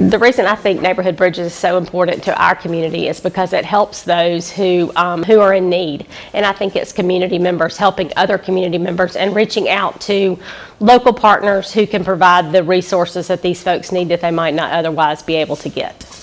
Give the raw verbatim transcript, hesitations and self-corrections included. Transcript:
The reason I think Neighborhood Bridges is so important to our community is because it helps those who um, who are in need, and I think it's community members helping other community members and reaching out to local partners who can provide the resources that these folks need that they might not otherwise be able to get.